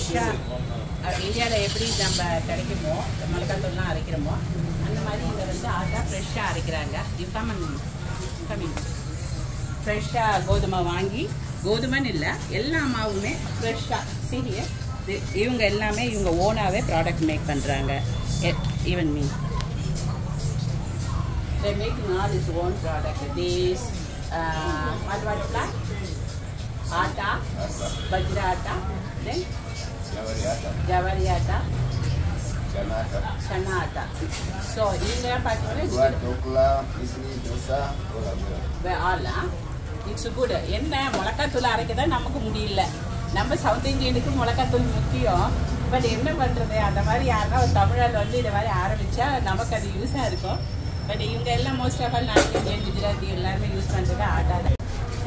ஃப்ரெஷ்ஷாக இந்தியாவில் எப்படி நம்ம கிடைக்குமோ மிளகாத்தூள்லாம் அரைக்கிறோமோ அந்த மாதிரி இங்கே வந்து ஆட்டா ஃப்ரெஷ்ஷாக அரைக்கிறாங்க. கம்மிங் ஃப்ரெஷ்ஷாக கோதுமை வாங்கி, கோதுமைன்னு இல்லை எல்லா மாவுமே ஃப்ரெஷ்ஷாக சீரியஸ் இவங்க எல்லாமே இவங்க ஓனாகவே ப்ராடக்ட் மேக் பண்ணுறாங்க. Even me they making all his own product. This what plant? Atta, bajra atta, then jawari atta, chana atta. So inga pathina dokla, idli, dosa, all it's good. என்ன மிளகாத்தூள் அரைக்கதான் நமக்கு முடியல. நம்ம சவுத் இந்தியனுக்கு மிளகாத்தூள் முக்கியம். But என்ன பண்ணுறது, அந்த மாதிரி யாருன்னா ஒரு தமிழால் வந்து இந்த மாதிரி ஆரம்பித்தா நமக்கு அது யூஸாக இருக்கும். பட் இவங்க எல்லாம் most of all north Indian, Gujarati எல்லாருமே யூஸ் பண்ணுறது ஆட்டா தான்.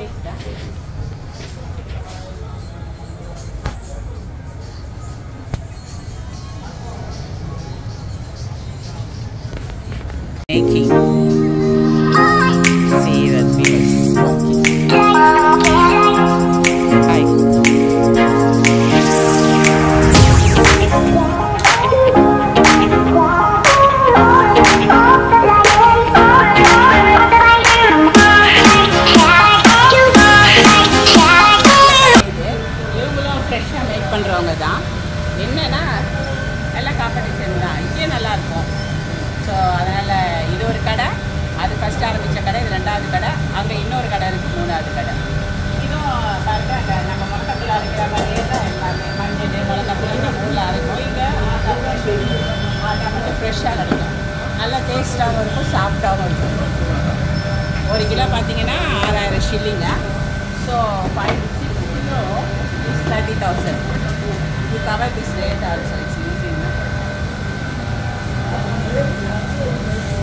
Making see that feels hi பண்ணுறவங்க தான். என்னன்னா நல்லா காம்படிஷன் தான், இங்கே நல்லாயிருக்கும். ஸோ அதனால் இது ஒரு கடை, அது ஃபஸ்ட் ஆரம்பித்த கடை, இது 2வது கடை, அங்கே இன்னொரு கடை இருக்குது 3வது கடை. இதுவும் பாருங்க, அங்கே நம்ம மிளகாத்தூள் அரைக்கிற மாதிரியே தான் எல்லாமே மஞ்சள் மிளகாத்தூள் ஊரில் அரைக்கும். இங்கே ஆட்டா மட்டும் ஃப்ரெஷ்ஷாக கிடைக்கும். நல்லா டேஸ்ட்டாகவும் இருக்கும், சாஃப்டாகவும் இருக்கும். 1 கிலோ பார்த்தீங்கன்னா 6000 ஷில்லிங்க. So 5 kilo is 30,000. You cover this rate also, it's easy enough.